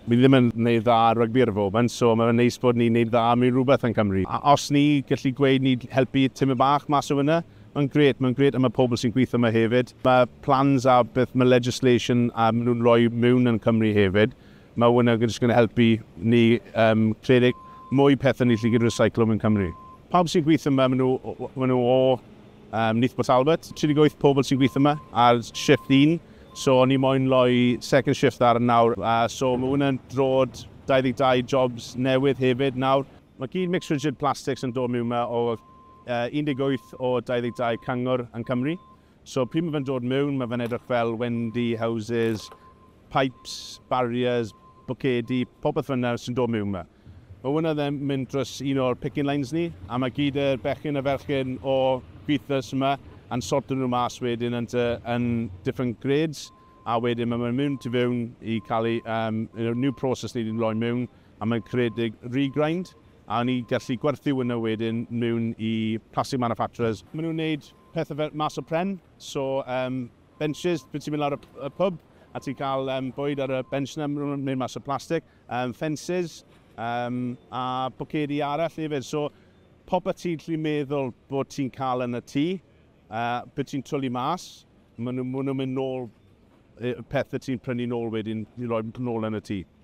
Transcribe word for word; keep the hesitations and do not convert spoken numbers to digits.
Mi ddim yn gwneud dda rygbi ar y foment, so mae'n neis bod ni'n gwneud dda mewn rhywbeth yn Cymru. A os ni gallu gweud ni'n helpu tymau bach mas o hynny, mae'n gret, mae'n gret am y pobl sy'n gweithio yma hefyd. Mae plans a beth mae legislation a maen nhw'n rhoi mewn yn Cymru hefyd. Mae hwnna jyst yn helpu ni um, credig mwy pethau ni lli gyda'r recyclo mewn Cymru. Pawb sy'n gweithio yma, maen nhw, maen nhw o um, Neath Port Talbot. tri deg wyth pobl sy'n gweithio yma ar shift un. So ni moyn loi second shift ar y nawr. Uh, so mae hwnna'n drod dau ddeg dau jobs newydd hefyd nawr. Mae gyd mixed rigid plastics yn dod mewn yma o Uh, un deg wyth o dau ddeg dau cyngor yn Cymru. So pryd mae fe'n dod mewn, mae fe'n edrych fel wendy, houses, pipes, barriers, bwcedi, popeth fyna sy'n dod mewn yma. Mae hwnna ddim mynd dros un o'r picking lines ni, a mae gyd y bechyn a ferchyn o gweithus yma yn sortio nhw mas wedyn yn, yn different grades, a wedyn mae fe'n mynd i fewn i cael ei um, new process ni wedi'n rhoi mewn, a mae'n credig regrind. A ni gallu gwerthu hwnna wedyn mewn i plastic manufacturers. Maen nhw'n gwneud pethau fel mas o pren, so um, benches, pryd ti'n mynd lawr y pub, a ti'n cael um, bwyd ar y bench yna, maen nhw'n gwneud mas o plastic, um, fences, um, a bwcedi arall hefyd. So, popeth ti'n lli meddwl bod ti'n cael yn y tŷ, uh, beth ti'n twlu mas, maen nhw'n mynd nôl, pethau ti'n prynu nôl wedyn i roi nôl yn y tŷ.